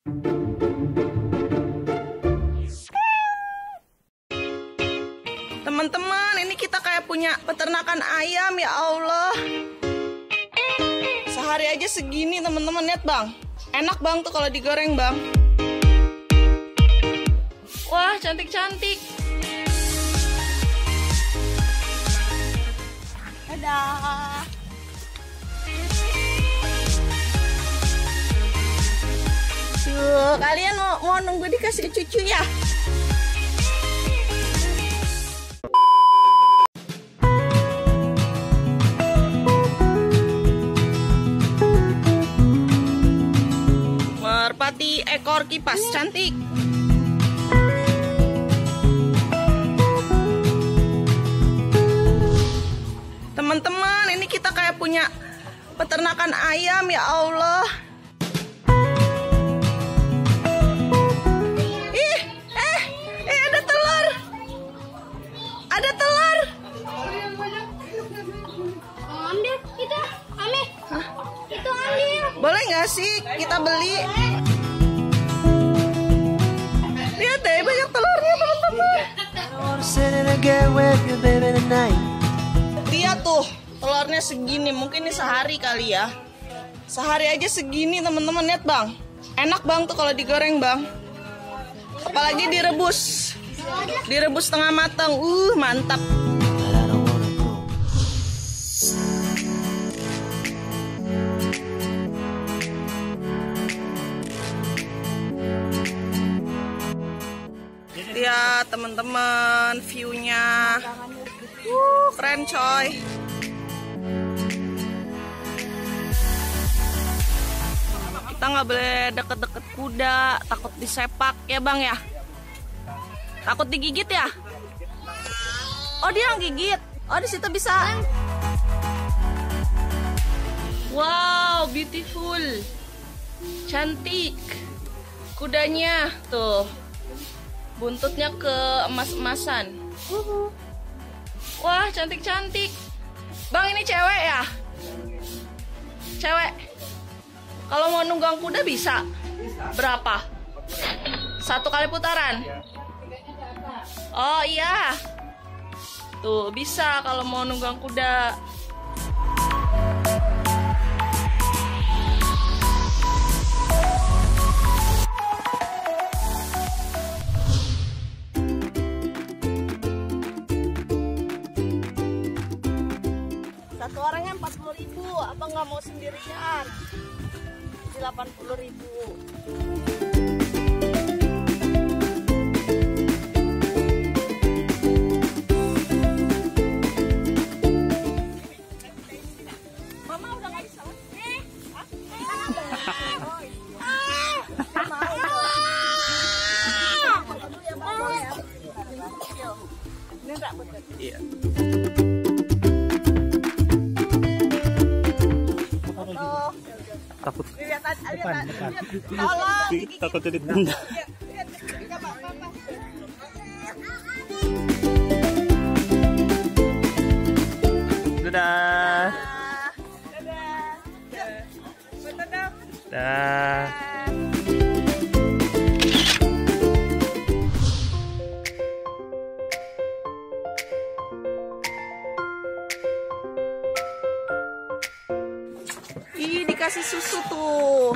Teman-teman, ini kita kayak punya peternakan ayam, ya Allah. Sehari aja segini, teman-teman. Lihat, Bang. Enak, Bang, tuh kalau digoreng, Bang. Wah, cantik-cantik. Dadah. Tuh, kalian mau nunggu dikasih cucu ya? Merpati ekor kipas cantik. Teman-teman, ini kita kayak punya peternakan ayam, ya Allah. Ada telur. Ada telur. Ambil itu, ambil. Itu ambil. Boleh nggak sih kita beli? Lihat deh, banyak telurnya, teman-teman. Dia tuh telurnya segini, mungkin ini sehari kali ya. Sehari aja segini, teman-teman. Lihat, Bang. Enak, Bang, tuh kalau digoreng, Bang. Apalagi direbus. Direbus setengah matang. Mantap. Lihat, teman-teman, view-nya. Keren, coy. Kita nggak boleh deket-deket kuda, takut disepak ya, Bang ya. Takut digigit ya? Oh, dia yang gigit. Oh, di situ bisa. Wow, beautiful. Cantik. Kudanya tuh. Buntutnya ke emas-emasan. Wah, cantik-cantik. Bang, ini cewek ya? Cewek. Kalau mau nunggang kuda bisa? Berapa? 1 kali putaran? Oh iya. Tuh, bisa kalau mau nunggang kuda. Satu orangnya 40.000. Apa nggak mau sendirian? Jadi 80.000. Mama udah nggak bisa. Ini enggak betul. Iya. Takut Lihat. tolong takut jadi tanda. Dadah. Dadah. Ih, dikasih susu tuh.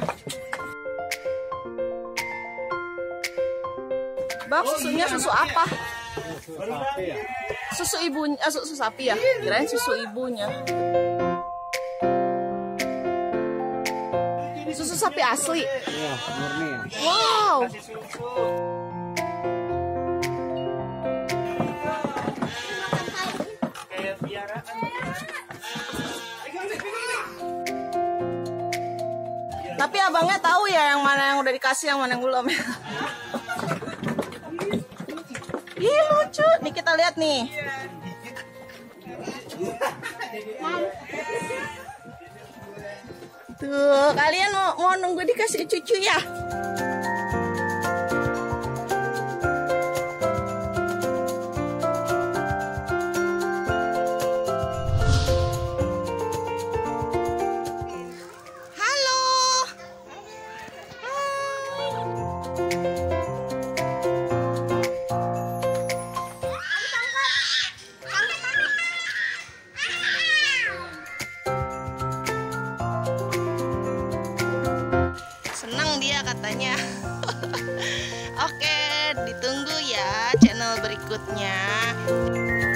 Bang, susunya susu apa? Susu ibunya, susu sapi ya? Kirain susu ibunya. Susu sapi asli. Iya, murni ya. Wow. Tapi abangnya tahu ya yang mana yang udah dikasih, yang mana yang belum. Ih, lucu. Nih kita lihat nih. Tuh, kalian mau nunggu dikasih cucu ya? Halo. Senang dia katanya. Oke, ditunggu ya channel berikutnya.